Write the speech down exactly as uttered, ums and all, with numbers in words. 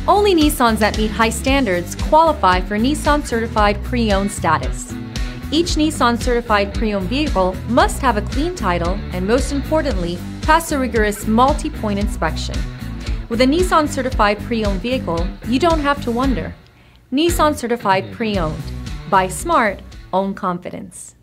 Only Nissans that meet high standards qualify for Nissan Certified Pre-Owned status. Each Nissan Certified Pre-Owned vehicle must have a clean title and, most importantly, pass a rigorous multi-point inspection. With a Nissan Certified Pre-Owned vehicle, you don't have to wonder. Nissan Certified Pre-Owned. Buy smart, own confidence.